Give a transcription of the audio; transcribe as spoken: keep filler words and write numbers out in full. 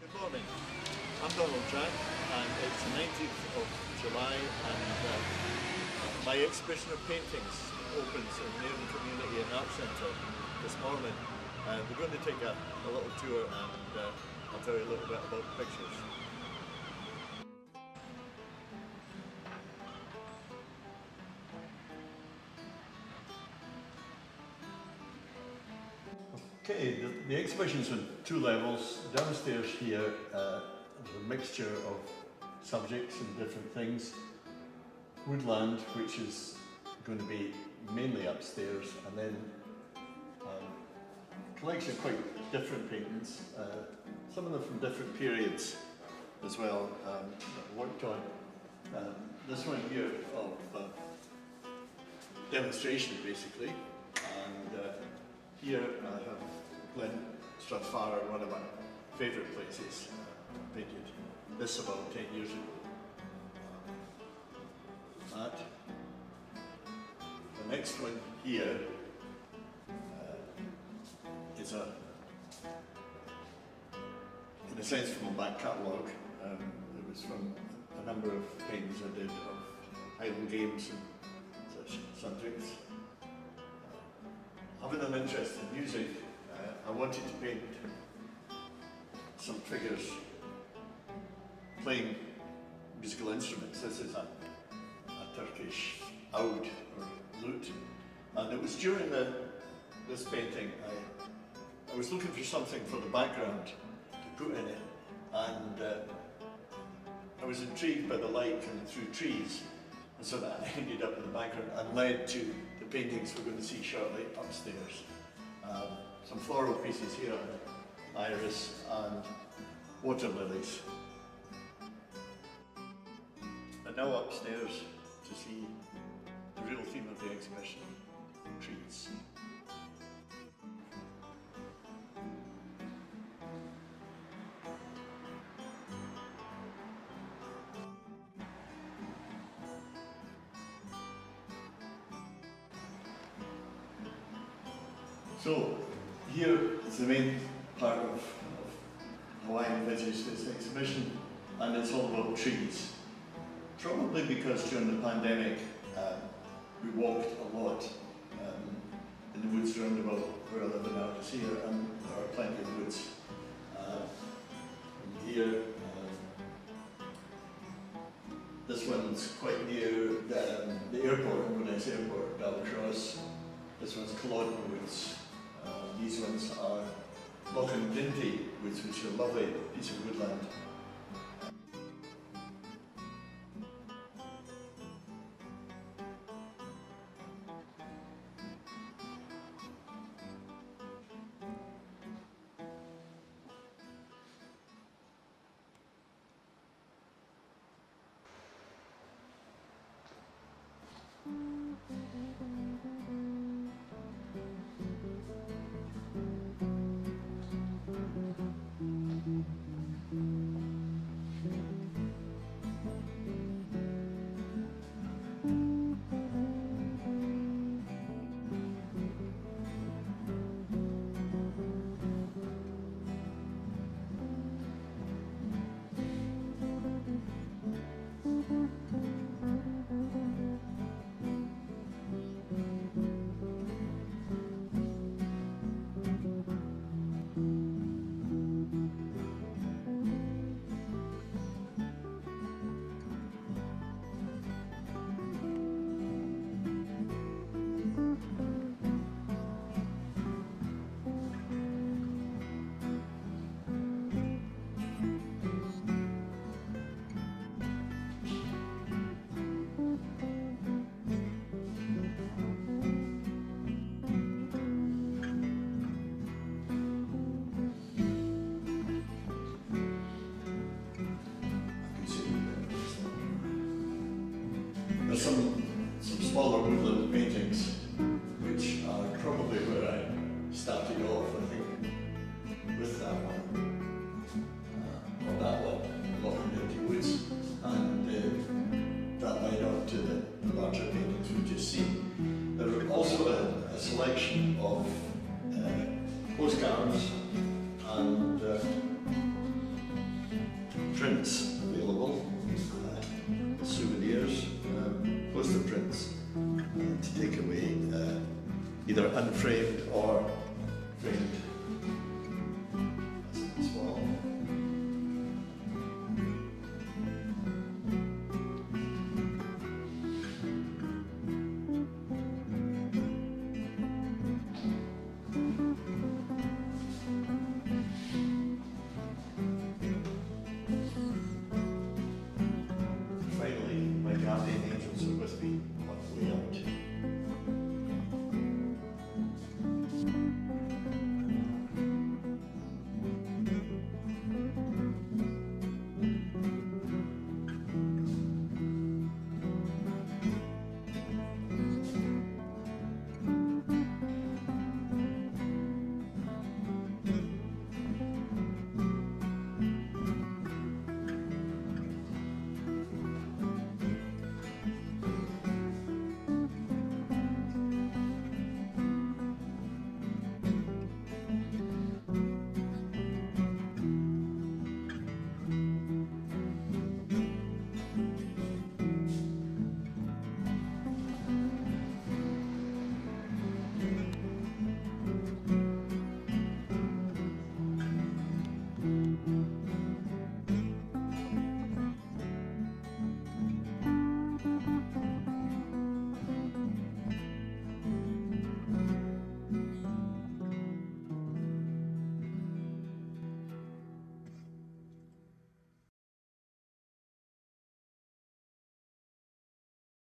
Good morning, I'm Donald Jack and it's the nineteenth of July and uh, my exhibition of paintings opens in the Nairn Community and Art Centre this morning. Uh, we're going to take a, a little tour and uh, I'll tell you a little bit about the pictures. Okay, the, the exhibition's on two levels. Downstairs here, uh, there's a mixture of subjects and different things. Woodland, which is going to be mainly upstairs, and then um, a collection of quite different paintings, uh, some of them from different periods as well, um, that I worked on. Um, this one here of uh, demonstration basically, and uh, here I have Glen Strathfire, one of my favourite places. I painted this about ten years ago. That. The next one here uh, is a, in a sense, from a back catalogue. Um, it was from a number of paintings I did of Highland Games and such subjects. Having an interest in music, uh, I wanted to paint some figures playing musical instruments. This is a, a Turkish oud or lute, and it was during the, this painting I, I was looking for something for the background to put in it, and uh, I was intrigued by the light coming through trees, and so that ended up in the background and led to the paintings we're going to see shortly upstairs. Um, some floral pieces here, iris and water lilies. And now upstairs to see the real theme of the exhibition, trees. So here is the main part of, of how I envisaged this exhibition, and it's all about trees. Probably because during the pandemic uh, we walked a lot um, in the woods round about where I live in Arcasia, and there are plenty of woods. Uh, here, uh, this one's quite near the, um, the airport, Inverness Airport, Dalcross. This one's Culloden Woods. Uh, these ones are Loch and Dinty Woods, which are a lovely piece of woodland. There's some, some smaller woodland paintings, which are probably where I started off, I think, with that one, uh, or that one, Loch and Dinty Woods, and uh, that led on to the, the larger paintings we've just seen. There are also a, a selection of uh, postcards and uh, unframed or framed.